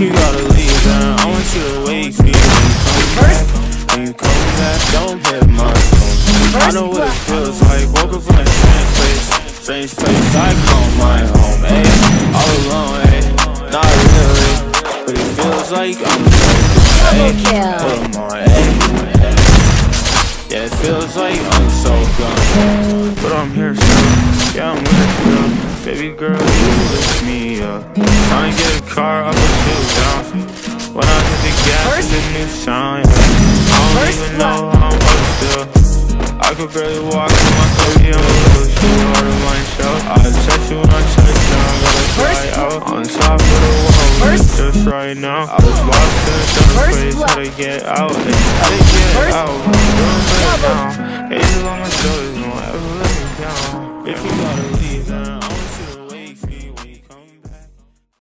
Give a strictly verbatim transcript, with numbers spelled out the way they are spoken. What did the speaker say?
you gotta leave, then I want you to wake me. When you come back, don't hit my phone. I know what it feels like, woke up in a strange place, strange place I call my home, ayy. All alone, ayy, not really, but it feels like I'm Double kill. Put 'em on, ayy. Yeah, it feels like I'm so gone, but I'm here still. Yeah, I'm here still. Baby girl, you lift me up. Tryna get a car up or two down. When I hit the gas, it's a new sound. I don't even know how I'm up still. I could barely walk in my thirty, I'm a little too hard to line show. I text you when I touch down, gotta fly out on top of the world. Just right now, I was lost in a dark place. How to get out? How to get out? Doing better now. Haters on my shoulders, don't ever let me down. If you gotta